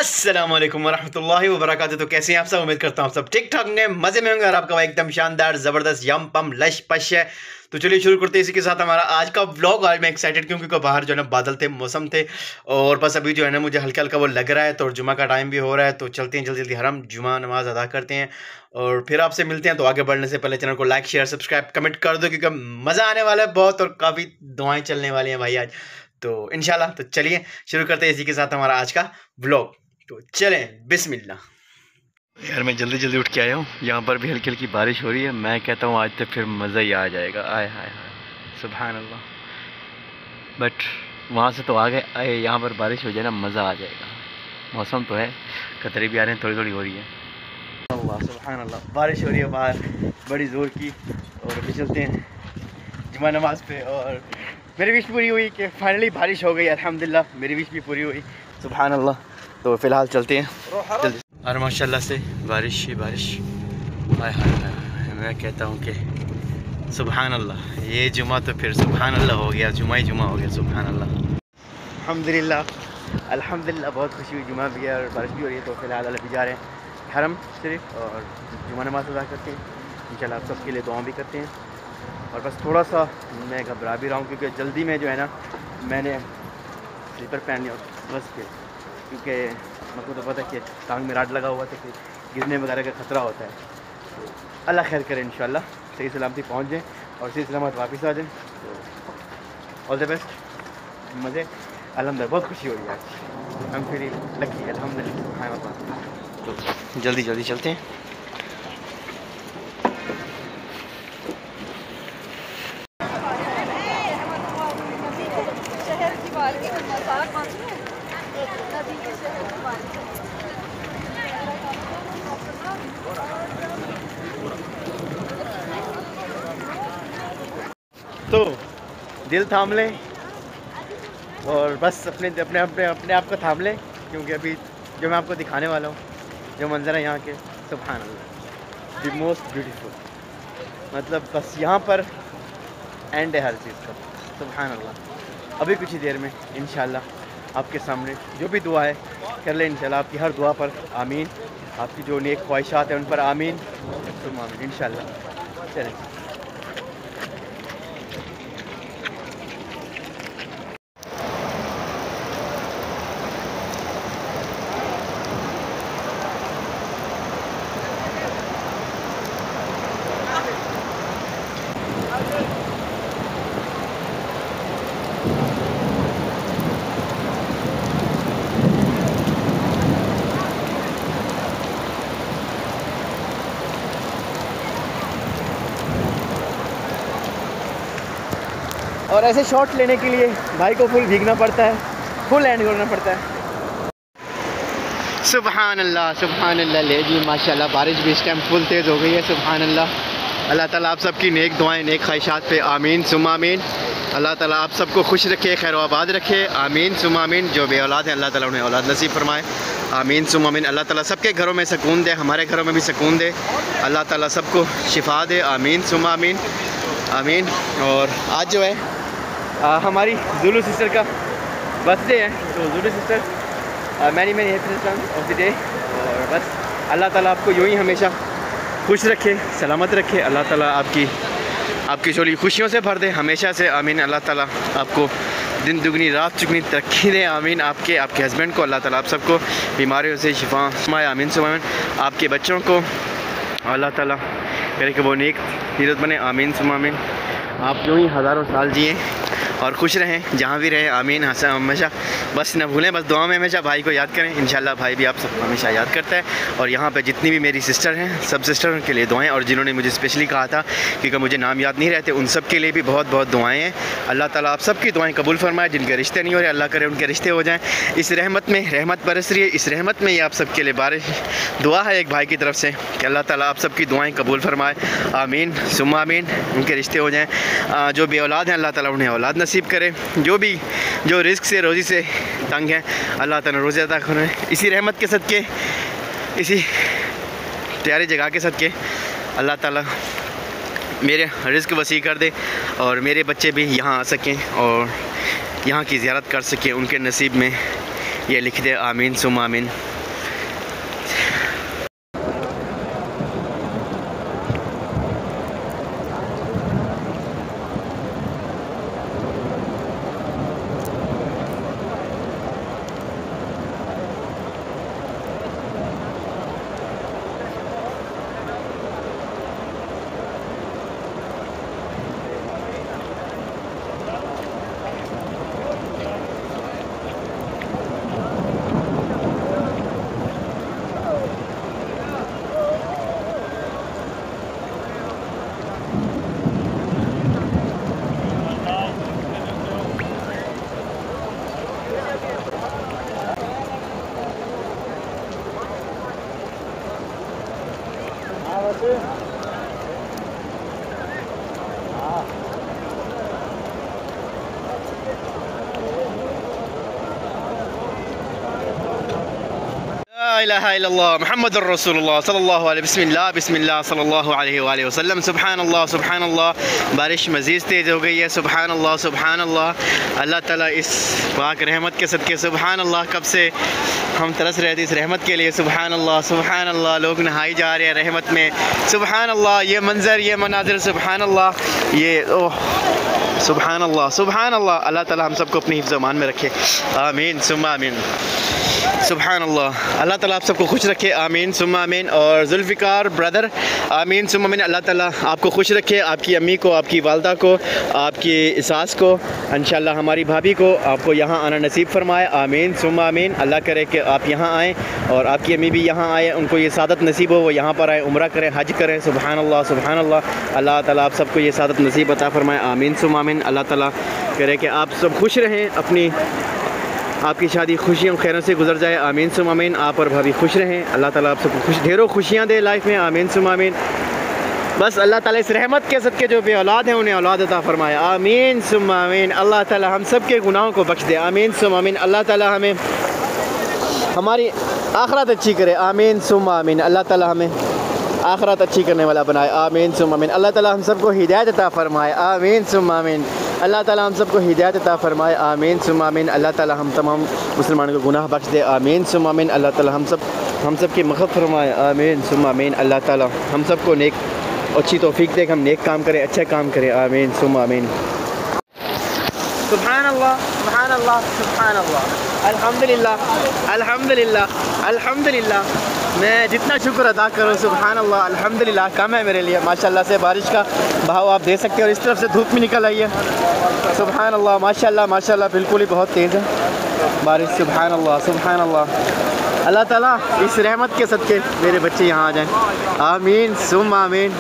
अस्सलामुअलैकुम वरहमतुल्लाहि वबरकातुहू। तो कैसे हैं आप सब? उम्मीद करता हूँ सब ठीक ठाक ने मज़े में होंगे और आपका भाई एकदम शानदार ज़बरदस्त यम पम लश पश है। तो चलिए शुरू करते हैं इसी के साथ हमारा आज का व्लॉग। आज मैं एक्साइटेड क्योंकि बाहर जो है ना बादल थे, मौसम थे और बस अभी जो है ना मुझे हल्का हल्का वो लग रहा है। तो जुमा का टाइम भी हो रहा है, तो चलते हैं जल्दी जल्दी हरम जुमा नमाज अदा करते हैं और फिर आपसे मिलते हैं। तो आगे बढ़ने से पहले चैनल को लाइक शेयर सब्सक्राइब कमेंट कर दो क्योंकि मज़ा आने वाला है बहुत और काफ़ी दुआएं चलने वाली हैं भाई आज। तो इंशाल्लाह तो चलिए शुरू करते हैं इसी के साथ हमारा आज का व्लॉग। तो चलें बिस्मिल्लाह। यार मैं जल्दी जल्दी उठ के आया हूँ, यहाँ पर भी हल्की हल्की बारिश हो रही है। मैं कहता हूँ आज तो फिर मज़ा ही आ जाएगा। आए हाय हाय सुभान अल्लाह। बट वहाँ से तो आ गए, आए यहाँ पर बारिश हो जाए ना मज़ा आ जाएगा। मौसम तो है, कतरे भी आ रहे हैं, थोड़ी थोड़ी हो रही है। अल्लाह सुभान अल्लाह, बारिश हो रही है बाहर बड़ी ज़ोर की। और अभी चलते हैं जुमा नमाज पे। और मेरी विश पूरी हुई कि फाइनली बारिश हो गई, अल्हम्दुलिल्लाह मेरी विश भी पूरी हुई, सुभान अल्लाह। तो फ़िलहाल चलते हैं जल्दी। और माशाल्लाह से बारिश ही बारिश। हाय हाय हाय, मैं कहता हूँ कि सुभान अल्लाह, ये जुमा तो फिर सुभान अल्लाह हो गया, जुमा ही जुमा हो गया, सुभान अल्लाह। अल्हम्दुलिल्लाह अल्हम्दुलिल्लाह, बहुत खुशी हुई, जुमा भी है और बारिश भी हो रही है। तो फ़िलहाल अभी जा रहे हैं हरम शरीफ और जुमा नमाज़ अदा करते हैं इंशाल्लाह। आप सबके लिए दुआ भी करते हैं। और बस थोड़ा सा मैं घबरा भी रहा हूँ क्योंकि जल्दी में जो है ना मैंने स्लीपर पहन लिया बस के, क्योंकि मेरे को तो पता है कि टांग में राड लगा हुआ था कि गिरने वगैरह का ख़तरा होता है। तो अल्लाह खैर करे, इंशाल्लाह सही सलामती पहुँच जाएँ और सही सलामत वापस आ जाएँ। तो ऑल द बेस्ट, मज़े अल्हम्दुलिल्लाह, बहुत खुशी हो रही है आज, हम फिर लकी अल्हम्दुलिल्लाह। तो जल्दी जल्दी चलते हैं। तो दिल थाम लें और बस अपने अपने अपने अपने आप को थाम लें, क्योंकि अभी जो मैं आपको दिखाने वाला हूँ, जो मंज़र है यहाँ के, सुभान अल्लाह, द मोस्ट ब्यूटीफुल। मतलब बस यहाँ पर एंड है हर चीज़ का, सुभान अल्लाह। अभी कुछ ही देर में इंशाल्लाह आपके सामने जो भी दुआ है कर लें इंशाल्लाह। आपकी हर दुआ पर आमीन, आपकी जो नेक ख्वाहिशात हैं उन पर आमीन तुम आमीन इंशाल्लाह। चलें और ऐसे शॉट लेने के लिए भाई को फुल भीगना पड़ता है, फुल एंड करना पड़ता है। सुभान अल्लाह ले जी, माशाल्लाह बारिश भी इस टाइम फुल तेज़ हो गई है, सुभान अल्लाह। अल्लाह ताला आप सबकी नेक दुआएं नेक ख्वाहिशात पे आमीन सुम आमीन। अल्लाह ताला आप सबको खुश रखे, खैर आबाद रखे, आमीन सुम आमीन। जो बे औलाद हैं अल्लाह ताला उन्हें औलाद नसीब फरमाए, आमीन सुम आमीन। अल्लाह ताला सबके घरों में सुकून दे, हमारे घरों में भी सुकून दे, अल्लाह ताला सबको शिफा दे, आमीन सुम आमीन आमीन। और आज जो है हमारी जुलू सिस्टर का बर्थडे है, तो जुलू sister many happy return of the day. और बस अल्लाह ताला आपको यूँ ही हमेशा खुश रखे, सलामत रखे, अल्लाह ताला आपकी झोली खुशियों से भर दे हमेशा से, आमीन। अल्लाह ताला आपको दिन दुगनी रात चुगनी तरक्की दे, आमीन। आपके हस्बैंड को अल्लाह ताला आप सबको बीमारियों से शिफा फरमाए, आमीन सुमामीन। आपके बच्चों को अल्लाह ताला करे कि वो नेक सीरत बने, आमीन सुमामीन। आप यूँ ही हज़ारों साल जिए और खुश रहें जहाँ भी रहें, आमीन। हमेशा बस न भूलें, बस दुआ में हमेशा भाई को याद करें, इंशाल्लाह भाई भी आप सबको हमेशा याद करता है। और यहाँ पे जितनी भी मेरी सिस्टर हैं सब सिस्टर के लिए दुआएं, और जिन्होंने मुझे स्पेशली कहा था क्योंकि मुझे नाम याद नहीं रहते, उन सब के लिए भी बहुत बहुत दुआएं हैं। अल्लाह ताला आप सबकी दुआएं कबूल फरमाए। जिनके रिश्ते नहीं हो रहे अल्लाह करे उनके रिश्ते हो जाएँ। इस रहमत में रहमत बरस रही है, इस रहमत में ये आप सबके लिए बारिश दुआ है एक भाई की तरफ से कि अल्लाह ताला आप सबकी दुआएँ कबूल फरमाए, आमीन सुम आमीन। उनके रिश्ते हो जाएँ। जो बे औलाद हैं अल्लाह ताला उन्हें औलाद नसीब करे, जो रिस्क से रोज़ी से तंग है अल्लाह ताला रोज़ी अता करे। इसी रहमत के सदके, इसी प्यारी जगह के सदके अल्लाह ताला मेरे रिस्क वसी कर दे और मेरे बच्चे भी यहाँ आ सकें और यहाँ की ज़ियारत कर सकें, उनके नसीब में ये लिख दे, आमीन सुम आमीन। ला इलाहा इल्लल्लाह मुहम्मदुर रसूलुल्लाह सल्लल्लाहु अलैहि बिस्मिल्लाह बिस्मिल्लाह सल्लल्लाहु अलैहि वसल्लम। सुभान अल्लाह। बारिश मज़ीद तेज़ हो गई है। सुभान अल्लाह। अल्लाह ताला इस पाक रहमत के सदके सुभान अल्लाह, कब से हम तरस रहे थे इस रहमत के लिए। सुभान अल्लाह। लोग नहाई जा रहे हैं रहमत में। सुभान अल्लाह। ये मंज़र, ये मनाज़िर, सुभान अल्लाह। ये ओह सुभान अल्लाह। अल्लाह ताला हम सबको अपनी हिफ्ज़ अमान में रखे, आमीन सुम्मा आमीन। सुभान अल्लाह। अल्लाह ताला आप सबको खुश रखे, आमीन सुम्मा आमीन। और जुल्फ़िकार ब्रदर, आमीन सुम्मा आमीन। अल्लाह ताला आपको खुश रखे, आपकी अम्मी को, आपकी वालदा को, आपकी सास को, इंशाअल्लाह हमारी भाभी को, आपको यहाँ आना नसीब फरमाए, आमीन सुम्मा आमीन। अल्लाह करे कि आप यहाँ आएँ और आपकी अम्मी भी यहाँ आए, उनको ये सादत नसीब हो, वो यहाँ पर आए, उम्रा करें, हज करें। सुभान अल्लाह। अल्लाह ताला आप सबको ये सादत नसीब अता फरमाए, आमीन सुम्मा आमीन। अल्लाह ताला करे कि आप सब खुश रहें, अपनी आपकी शादी खुशियों खैरों से गुजर जाए, आमीन सुम्मा आमीन। आप और भाभी खुश रहें, अल्लाह ताला आप सबको ढेरों खुशियाँ दे लाइफ में, आमीन सुम्मा आमीन। बस अल्लाह ताला इस रहमत के सदके जो बे औलाद हैं उन्हें औलाद अता फरमाए, आमीन सुम्मा आमीन। अल्लाह ताला हम सब के गुनाहों को बख्श दे, आमीन सुम्मा आमीन। अल्लाह ताला हमें हमारी आखिरत अच्छी करे, आमीन सुम्मा आमीन। अल्लाह ताला हमें आखिरत अच्छी करने वाला बनाए, आमीन सुम्मा आमीन। अल्लाह ताला हम सबको हिदायत अता फरमाए, आमीन सुम्मा आमीन। अल्लाह ताला हम सबको हिदायत अता फरमाए, आमीन सुम्मा आमीन। अल्लाह ताला हम तमाम मुसलमानों को गुनाह बख्श दे, आमीन सुम्मा आमीन। अल्लाह ताला हम सब की मग़फ़िरत फरमाए, आमीन सुम्मा आमीन। अल्लाह ताला हम सबको नेक अच्छी तौफीक दे, हम नेक काम करें, अच्छा काम करें, आमीन सुम्मा आमीन। सुभान अल्लाह। अल्हम्दुलिल्लाह। मैं जितना शुक्र अदा करूँ सुभान अल्लाह, अल्हम्दुलिल्लाह कम है मेरे लिए। माशाल्लाह से बारिश का बहाव आप दे सकते हो, और इस तरफ से धूप भी निकल आई है। सुभान अल्लाह, माशाल्लाह बिल्कुल ही बहुत तेज़ है बारिश। सुभान अल्लाह। अल्लाह ताला इस रहमत के सदके मेरे बच्चे यहाँ आ जाएँ, आमीन सुम्मा आमीन।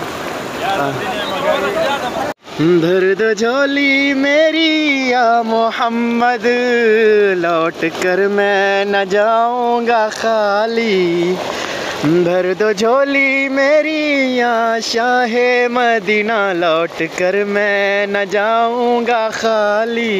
भर दो झोली मेरी या मोहम्मद, लौट कर मैं न जाऊँगा खाली। भर दो झोली मेरी या शाहे मदीना, लौट कर मैं न जाऊँगा खाली।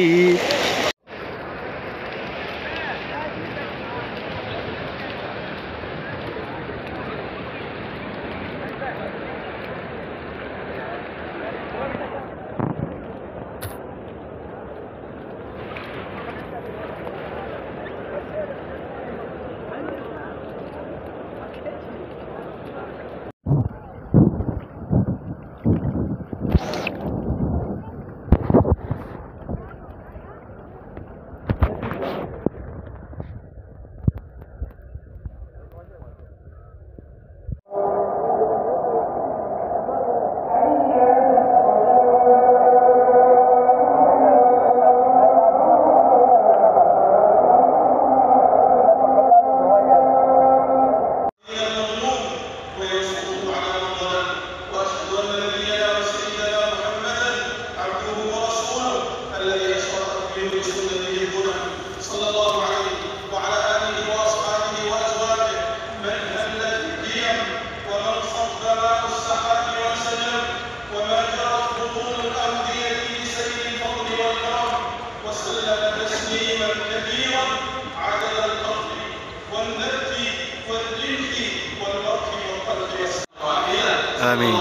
आमीन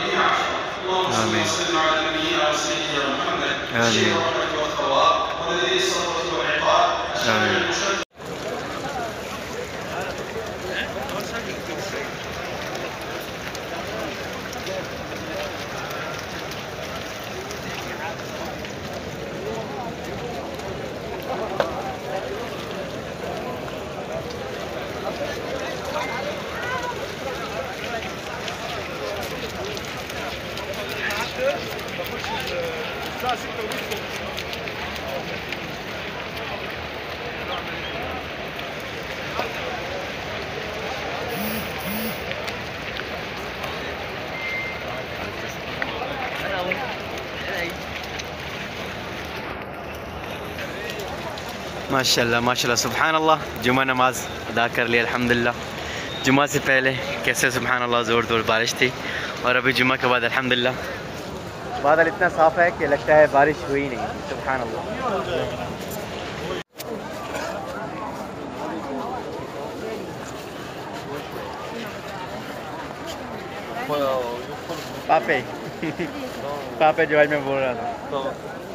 आमीन आमीन। माशाल्लाह माशाल्लाह सुभान अल्लाह। जुमा नमाज अदा कर लिया अल्हम्दुलिल्लाह। जुमा से पहले कैसे सुभान अल्लाह ज़ोर ज़ोर बारिश थी, और अभी जुमा के बाद अल्हम्दुलिल्लाह बादल इतना साफ़ है कि लगता है बारिश हुई ही नहीं। सुभान अल्लाह। पापे पापे जो आज मैं बोल रहा था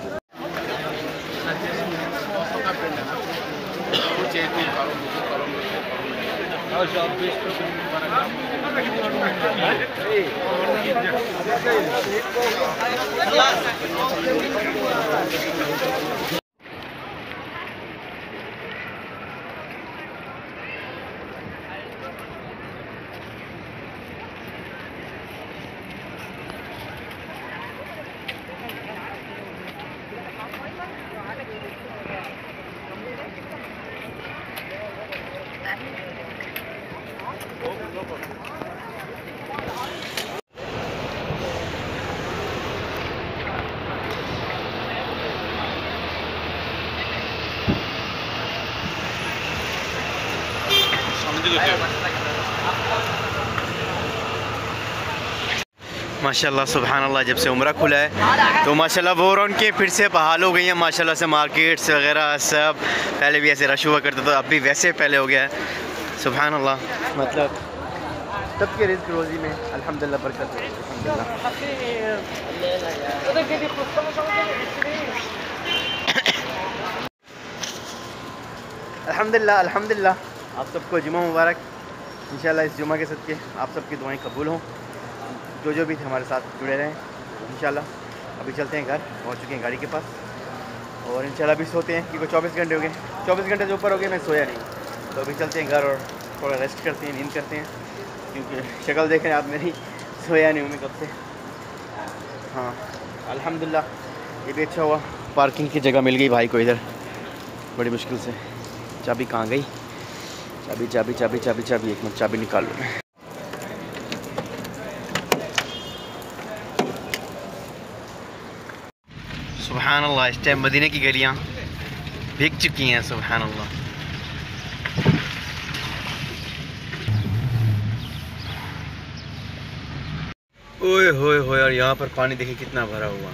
माशाल्लाह सुभान अल्लाह। जब से उम्रा खुला है तो माशाल्लाह वो रौनकें फिर से बहाल हो गई हैं माशाल्लाह से। मार्केट्स वगैरह सब पहले भी ऐसे रश हुआ करता था, अब भी वैसे पहले हो गया है। सुभान अल्लाह, मतलब सबके रिज़्क़ रोज़ी में अल्हम्दुलिल्लाह बरकत है। अल्हम्दुलिल्लाह अल्हम्दुलिल्लाह। आप सबको जुमा मुबारक। इंशाल्लाह इस जुमा के सदके आप सबकी दुआएं कबूल हों। जो भी थे हमारे साथ जुड़े रहें इंशाल्लाह। अभी चलते हैं घर, पहुंच चुके हैं गाड़ी के पास, और इंशाल्लाह अभी सोते हैं क्योंकि 24 घंटे हो गए, 24 घंटे से ऊपर हो गए मैं सोया नहीं। तो अभी चलते हैं घर और थोड़ा रेस्ट करते हैं, नींद करते हैं, क्योंकि शक्ल देख रहे हैं आप मेरी, सोया नहीं हूँ मैं कब से। हाँ अल्हम्दुलिल्लाह ये भी अच्छा हुआ, पार्किंग की जगह मिल गई भाई को इधर बड़ी मुश्किल से। चाबी कहाँ गई? चाबी चाबी चाबी चाबी चाबी, एक मिनट चाबी निकाल लूँ मैं। सुभान अल्लाह, इस टाइम मदीने की गलियाँ भीग चुकी हैं। सुभान अल्लाह। ओए होए होए, और यहाँ पर पानी देखिए कितना भरा हुआ।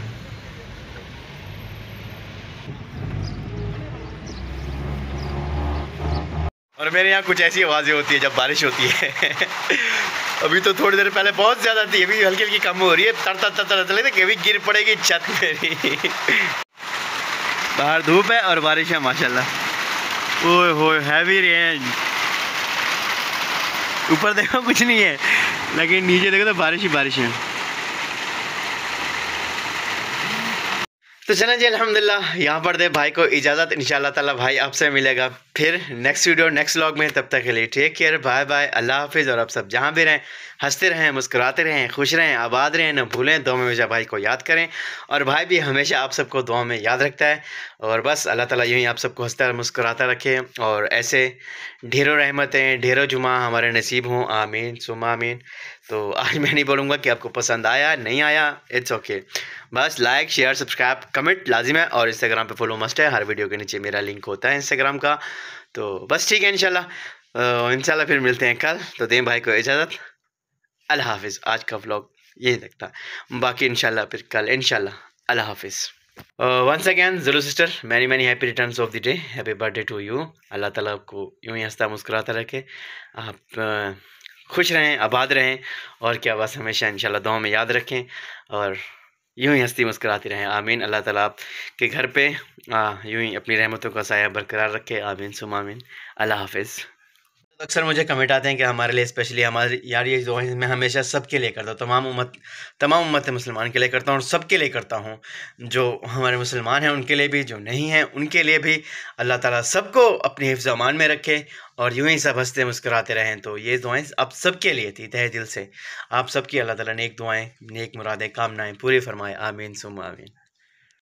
और मेरे यहाँ कुछ ऐसी आवाज़ें होती है जब बारिश होती है। अभी तो थोड़ी देर पहले बहुत ज़्यादा थी, अभी हल्की हल्की कम हो रही है। तर तर तर तर लगता है कि अभी गिर पड़ेगी छत मेरी। बाहर धूप है और बारिश है माशाल्लाह। ओए होए, हैवी रेन। ऊपर देखो कुछ नहीं है, लेकिन नीचे देखो तो बारिश ही बारिश है। तो चलें जी अल्हम्दुलिल्लाह, यहाँ पर दे भाई को इजाज़त। इंशाल्लाह ताला भाई आपसे मिलेगा फिर नेक्स्ट वीडियो नेक्स्ट व्लॉग में। तब तक के लिए take care, bye bye, Allah हाफिज़। और आप सब जहाँ भी रहें हंसते रहें, मुस्कुराते रहें, खुश रहें, आबाद रहें, न भूलें। दुआ में हमेशा भाई को याद करें, और भाई भी हमेशा आप सबको दुआ में याद रखता है। और बस अल्लाह ताला यूँ ही आप सबको हंसता मुस्कुराता रखे, और ऐसे ढेरों रहमतें ढेरों जुमा हमारे नसीब हों। आमीन सुम्मा आमीन। तो आज मैं नहीं बोलूँगा कि आपको पसंद आया नहीं आया, इट्स ओके। बस लाइक शेयर सब्सक्राइब कमेंट लाजिम है, और इंस्टाग्राम पे फॉलो मस्ट है। हर वीडियो के नीचे मेरा लिंक होता है इंस्टाग्राम का। तो बस ठीक है, इंशाल्लाह फिर मिलते हैं कल। तो दें भाई को इजाज़त, अल्लाह हाफिज़। आज का व्लॉग यही तक था, बाकी इंशाल्लाह फिर कल इंशाल्लाह। अल्लाह हाफिज़। वंस अगैन ज़रूर sister, many many happy returns of the day, happy birthday to you. Allah ताला आपको यूँ ही हंसता मुस्कुराता रखे, आप खुश रहें, आबाद रहें, और क्या बस हमेशा इंशाल्लाह दुआ में याद रखें, और यूँ ही हंसती मुस्कुराती रहें। आमीन। अल्लाह ताला आपके घर पे यूँ ही अपनी रहमतों का साया बरकरार रखे। आमीन सुम्मा आमीन। अल्लाह हाफिज़। अक्सर मुझे कमेंट आते हैं कि हमारे लिए स्पेशली हमारी यार ये दुआ मैं हमेशा सबके लिए करता हूँ, तमाम उम्मत मुसलमान के लिए करता हूँ, और सबके लिए करता हूँ। जो हमारे मुसलमान हैं उनके लिए भी, जो नहीं हैं उनके लिए भी। अल्लाह ताला सबको अपनी हिफ्ज़ अमान में रखे, और यूँ ही सब हंसते मुस्कुराते रहें। तो ये दुआएं आप सबके लिए थी, तहे दिल से आप सबकी अल्लाह ताला नेक दुआएं, नेक मुरादें, कामनाएं पूरी फरमाए। आमीन सुम्मा आमीन।